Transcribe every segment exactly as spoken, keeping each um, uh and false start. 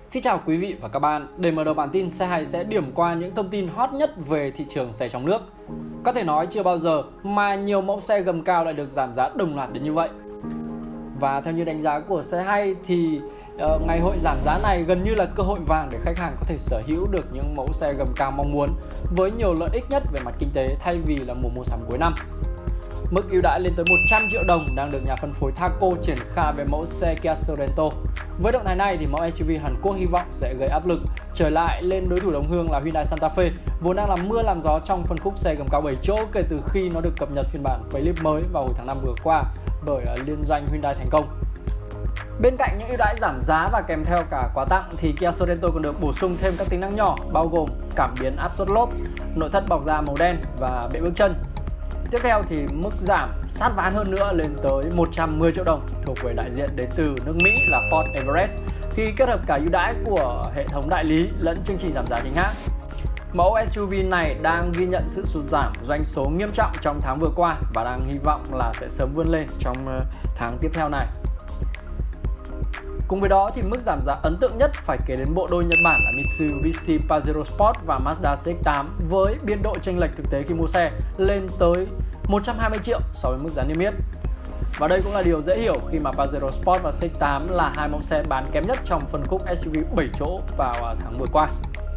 Xin chào quý vị và các bạn, để mở đầu bản tin, xe hay sẽ điểm qua những thông tin hot nhất về thị trường xe trong nước. Có thể nói chưa bao giờ mà nhiều mẫu xe gầm cao lại được giảm giá đồng loạt đến như vậy. Và theo như đánh giá của xe hay thì uh, ngày hội giảm giá này gần như là cơ hội vàng để khách hàng có thể sở hữu được những mẫu xe gầm cao mong muốn với nhiều lợi ích nhất về mặt kinh tế thay vì là mùa mua sắm cuối năm. Mức ưu đãi lên tới một trăm triệu đồng đang được nhà phân phối Thaco triển khai về mẫu xe Kia Sorento. Với động thái này thì mẫu ét u vê Hàn Quốc hy vọng sẽ gây áp lực trở lại lên đối thủ đồng hương là Hyundai Santa Fe, vốn đang làm mưa làm gió trong phân khúc xe gầm cao bảy chỗ kể từ khi nó được cập nhật phiên bản facelift mới vào hồi tháng năm vừa qua bởi liên doanh Hyundai thành công. Bên cạnh những ưu đãi giảm giá và kèm theo cả quà tặng thì Kia Sorento còn được bổ sung thêm các tính năng nhỏ bao gồm cảm biến áp suất lốp, nội thất bọc da màu đen và bệ bước chân. Tiếp theo thì mức giảm sát ván hơn nữa lên tới một trăm mười triệu đồng thuộc về đại diện đến từ nước Mỹ là Ford Everest khi kết hợp cả ưu đãi của hệ thống đại lý lẫn chương trình giảm giá chính hãng. Mẫu ét u vê này đang ghi nhận sự sụt giảm doanh số nghiêm trọng trong tháng vừa qua và đang hy vọng là sẽ sớm vươn lên trong tháng tiếp theo này. Cùng với đó thì mức giảm giá ấn tượng nhất phải kể đến bộ đôi Nhật Bản là Mitsubishi Pajero Sport và Mazda xê ích tám với biên độ chênh lệch thực tế khi mua xe lên tới một trăm hai mươi triệu so với mức giá niêm yết. Và đây cũng là điều dễ hiểu khi mà Pajero Sport và xê ích tám là hai mẫu xe bán kém nhất trong phân khúc ét u vê bảy chỗ vào tháng vừa qua.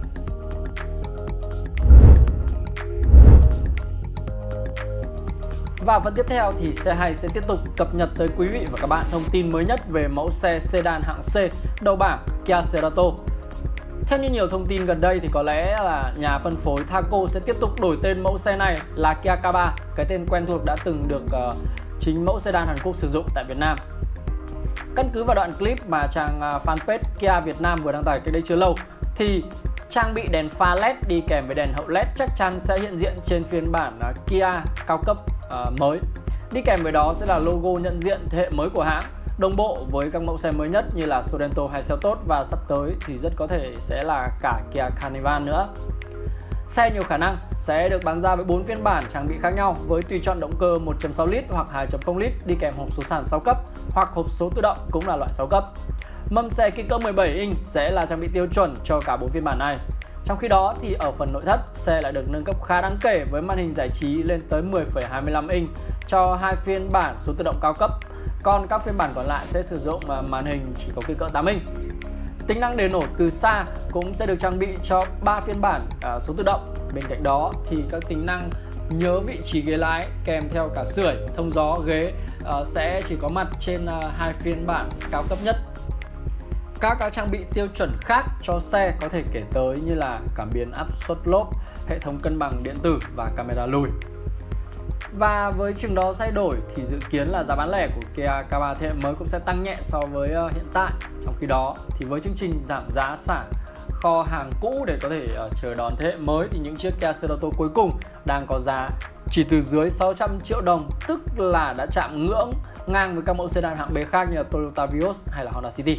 Và phần tiếp theo thì xe hay sẽ tiếp tục cập nhật tới quý vị và các bạn thông tin mới nhất về mẫu xe sedan hạng C đầu bảng Kia Cerato. Theo như nhiều thông tin gần đây thì có lẽ là nhà phân phối Thaco sẽ tiếp tục đổi tên mẫu xe này là Kia K ba, cái tên quen thuộc đã từng được uh, chính mẫu sedan Hàn Quốc sử dụng tại Việt Nam. Căn cứ vào đoạn clip mà trang uh, fanpage Kia Việt Nam vừa đăng tải cách đây chưa lâu thì trang bị đèn pha led đi kèm với đèn hậu led chắc chắn sẽ hiện diện trên phiên bản uh, Kia cao cấp uh, mới. Đi kèm với đó sẽ là logo nhận diện thế hệ mới của hãng, đồng bộ với các mẫu xe mới nhất như là Sorento hay Seltos và sắp tới thì rất có thể sẽ là cả Kia Carnival nữa. Xe nhiều khả năng sẽ được bán ra với bốn phiên bản trang bị khác nhau với tùy chọn động cơ một phẩy sáu lít hoặc hai phẩy không lít đi kèm hộp số sàn sáu cấp hoặc hộp số tự động cũng là loại sáu cấp. Mâm xe kích cỡ mười bảy inch sẽ là trang bị tiêu chuẩn cho cả bốn phiên bản này. Trong khi đó thì ở phần nội thất, xe lại được nâng cấp khá đáng kể với màn hình giải trí lên tới mười phẩy hai mươi lăm inch cho hai phiên bản số tự động cao cấp. Còn các phiên bản còn lại sẽ sử dụng màn hình chỉ có kích cỡ tám inch. Tính năng đề nổ từ xa cũng sẽ được trang bị cho ba phiên bản à, số tự động. Bên cạnh đó thì các tính năng nhớ vị trí ghế lái kèm theo cả sưởi, thông gió ghế à, sẽ chỉ có mặt trên à, hai phiên bản cao cấp nhất. Các, các trang bị tiêu chuẩn khác cho xe có thể kể tới như là cảm biến áp suất lốp, hệ thống cân bằng điện tử và camera lùi. Và với chừng đó thay đổi thì dự kiến là giá bán lẻ của Kia K ba thế hệ mới cũng sẽ tăng nhẹ so với uh, hiện tại. Trong khi đó thì với chương trình giảm giá xả kho hàng cũ để có thể uh, chờ đón thế hệ mới thì những chiếc Kia Cerato cuối cùng đang có giá chỉ từ dưới sáu trăm triệu đồng, tức là đã chạm ngưỡng ngang với các mẫu sedan hạng B khác như là Toyota Vios hay là Honda City.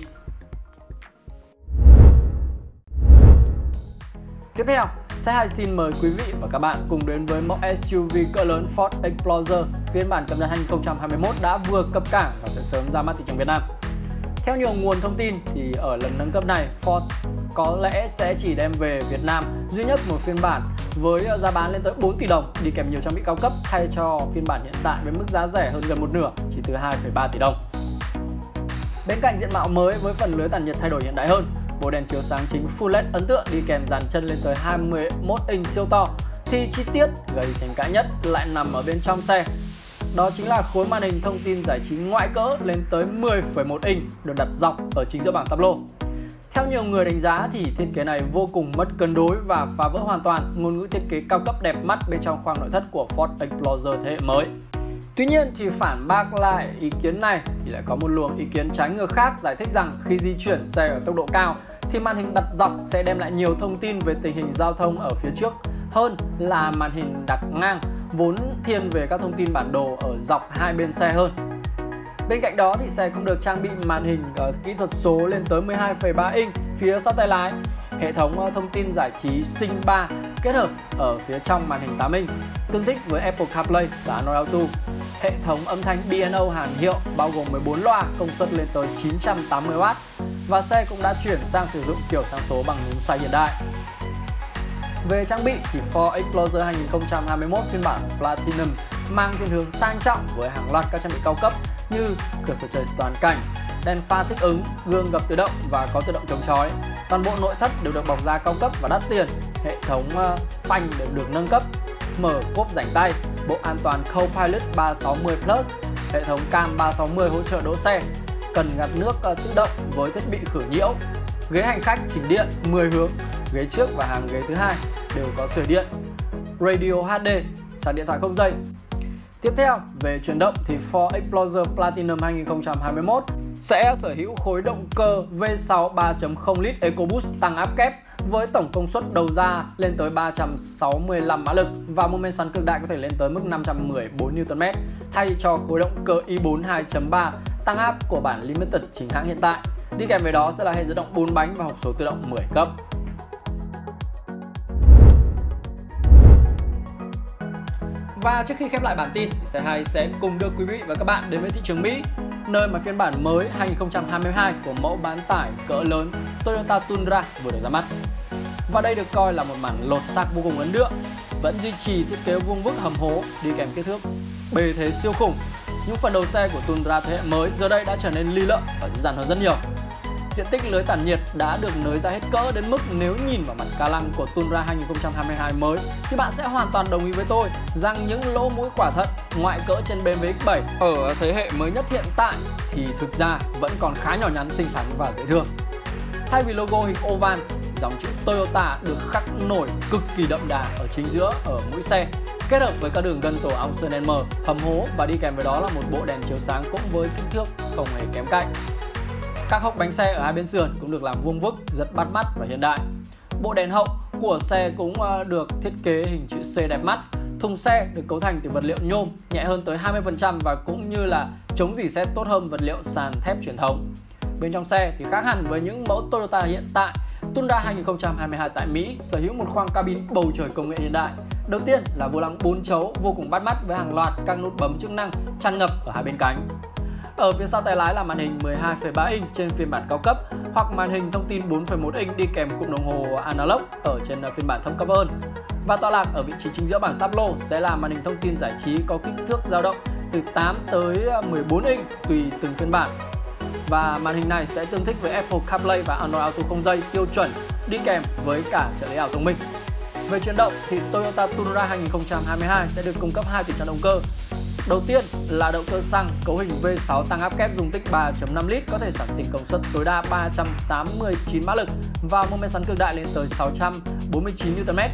Tiếp theo, xe hay xin mời quý vị và các bạn cùng đến với mẫu ét u vê cỡ lớn Ford Explorer phiên bản cập nhật hai không hai mốt đã vừa cập cảng và sẽ sớm ra mắt thị trường Việt Nam. Theo nhiều nguồn thông tin thì ở lần nâng cấp này, Ford có lẽ sẽ chỉ đem về Việt Nam duy nhất một phiên bản với giá bán lên tới bốn tỷ đồng đi kèm nhiều trang bị cao cấp thay cho phiên bản hiện tại với mức giá rẻ hơn gần một nửa chỉ từ hai phẩy ba tỷ đồng. Bên cạnh diện mạo mới với phần lưới tản nhiệt thay đổi hiện đại hơn, bộ đèn chiếu sáng chính Full led ấn tượng đi kèm dàn chân lên tới hai mươi mốt inch siêu to thì chi tiết gây tranh cãi nhất lại nằm ở bên trong xe. Đó chính là khối màn hình thông tin giải trí ngoại cỡ lên tới mười phẩy một inch được đặt dọc ở chính giữa bảng tablo. Theo nhiều người đánh giá thì thiết kế này vô cùng mất cân đối và phá vỡ hoàn toàn ngôn ngữ thiết kế cao cấp đẹp mắt bên trong khoang nội thất của Ford Explorer thế hệ mới. Tuy nhiên thì phản bác lại ý kiến này thì lại có một luồng ý kiến trái ngược khác giải thích rằng khi di chuyển xe ở tốc độ cao thì màn hình đặt dọc sẽ đem lại nhiều thông tin về tình hình giao thông ở phía trước hơn là màn hình đặt ngang vốn thiên về các thông tin bản đồ ở dọc hai bên xe hơn. Bên cạnh đó thì xe cũng được trang bị màn hình uh, kỹ thuật số lên tới mười hai phẩy ba inch phía sau tay lái, hệ thống uh, thông tin giải trí Sync ba kết hợp ở phía trong màn hình tám inch, tương thích với Apple CarPlay và Android Auto, hệ thống âm thanh B and O hàng hiệu bao gồm mười bốn loa công suất lên tới chín trăm tám mươi oát, và xe cũng đã chuyển sang sử dụng kiểu sang số bằng núm xoay hiện đại. Về trang bị thì Ford Explorer hai không hai mốt phiên bản Platinum mang thiên hướng sang trọng với hàng loạt các trang bị cao cấp như cửa sổ trời toàn cảnh, đèn pha thích ứng, gương gập tự động và có tự động chống chói. Toàn bộ nội thất đều được bọc da cao cấp và đắt tiền, hệ thống uh, phanh đều được nâng cấp, mở cốp rảnh tay, bộ an toàn Co-Pilot ba sáu mươi Plus, hệ thống cam ba sáu mươi hỗ trợ đỗ xe, cần gạt nước uh, tự động với thiết bị khử nhiễu, ghế hành khách chỉnh điện mười hướng, ghế trước và hàng ghế thứ hai đều có sưởi điện, radio hát đê, sạc điện thoại không dây. Tiếp theo, về chuyển động thì Ford Explorer Platinum hai không hai mốt sẽ sở hữu khối động cơ V sáu ba chấm không lít EcoBoost tăng áp kép với tổng công suất đầu ra lên tới ba trăm sáu mươi lăm mã lực và mô men xoắn cực đại có thể lên tới mức năm trăm mười bốn Newton mét thay cho khối động cơ i bốn hai chấm ba tăng áp của bản Limited chính hãng hiện tại. Đi kèm với đó sẽ là hệ dẫn động bốn bánh và hộp số tự động mười cấp. Và trước khi khép lại bản tin, xe hay sẽ cùng đưa quý vị và các bạn đến với thị trường Mỹ, nơi mà phiên bản mới hai không hai hai của mẫu bán tải cỡ lớn Toyota Tundra vừa được ra mắt. Và đây được coi là một màn lột xác vô cùng ấn tượng, vẫn duy trì thiết kế vuông vức hầm hố đi kèm kích thước bề thế siêu khủng. Những phần đầu xe của Tundra thế hệ mới giờ đây đã trở nên ly lợ và dễ dàng hơn rất nhiều. Diện tích lưới tản nhiệt đã được nới ra hết cỡ đến mức nếu nhìn vào mặt ca lăng của Tundra hai không hai hai mới thì bạn sẽ hoàn toàn đồng ý với tôi rằng những lỗ mũi quả thận ngoại cỡ trên bê em vê ích bảy ở thế hệ mới nhất hiện tại thì thực ra vẫn còn khá nhỏ nhắn, xinh xắn và dễ thương. Thay vì logo hình oval, dòng chữ Toyota được khắc nổi cực kỳ đậm đà ở chính giữa ở mũi xe, kết hợp với các đường gân tổ ong sơn đen mờ, hầm hố và đi kèm với đó là một bộ đèn chiếu sáng cũng với kích thước không hề kém cạnh. Các hốc bánh xe ở hai bên sườn cũng được làm vuông vức, rất bắt mắt và hiện đại. Bộ đèn hậu của xe cũng được thiết kế hình chữ C đẹp mắt. Thùng xe được cấu thành từ vật liệu nhôm, nhẹ hơn tới hai mươi phần trăm và cũng như là chống rỉ sét tốt hơn vật liệu sàn thép truyền thống. Bên trong xe thì khác hẳn với những mẫu Toyota hiện tại, Tundra hai không hai hai tại Mỹ sở hữu một khoang cabin bầu trời công nghệ hiện đại. Đầu tiên là vô lăng bốn chấu vô cùng bắt mắt với hàng loạt các nút bấm chức năng tràn ngập ở hai bên cánh. Ở phía sau tay lái là màn hình mười hai phẩy ba inch trên phiên bản cao cấp hoặc màn hình thông tin bốn phẩy một inch đi kèm cụm đồng hồ analog ở trên phiên bản thấp cấp hơn. Và tọa lạc ở vị trí chính giữa bảng tableau sẽ là màn hình thông tin giải trí có kích thước dao động từ tám tới mười bốn inch tùy từng phiên bản. Và màn hình này sẽ tương thích với Apple CarPlay và Android Auto không dây tiêu chuẩn đi kèm với cả trợ lý ảo thông minh. Về chuyển động thì Toyota Tundra hai không hai hai sẽ được cung cấp hai tỷ trần động cơ. Đầu tiên là động cơ xăng cấu hình V sáu tăng áp kép dung tích ba phẩy năm lít có thể sản sinh công suất tối đa ba trăm tám mươi chín mã lực và mô men xoắn cực đại lên tới sáu trăm bốn mươi chín Newton mét.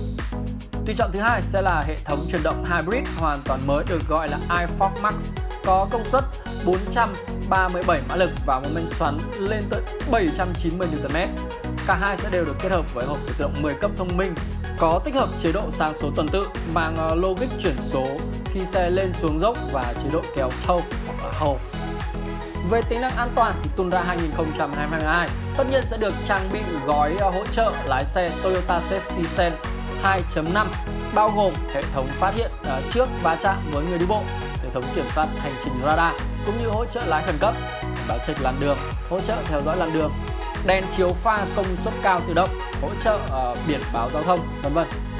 Tùy chọn thứ hai sẽ là hệ thống chuyển động hybrid hoàn toàn mới được gọi là iForce Max, có công suất bốn trăm ba mươi bảy mã lực và mô men xoắn lên tới bảy trăm chín mươi Newton mét. Cả hai sẽ đều được kết hợp với hộp số tự động mười cấp thông minh, có tích hợp chế độ sang số tuần tự mang logic chuyển số khi xe lên xuống dốc và chế độ kéo tow hoặc là hầu. Về tính năng an toàn thì Tundra hai không hai hai tất nhiên sẽ được trang bị gói hỗ trợ lái xe Toyota Safety Sense hai chấm năm bao gồm hệ thống phát hiện uh, trước va chạm với người đi bộ, hệ thống kiểm soát hành trình radar cũng như hỗ trợ lái khẩn cấp, báo chệch làn đường, hỗ trợ theo dõi làn đường, đèn chiếu pha công suất cao tự động, hỗ trợ uh, biển báo giao thông, vân vân.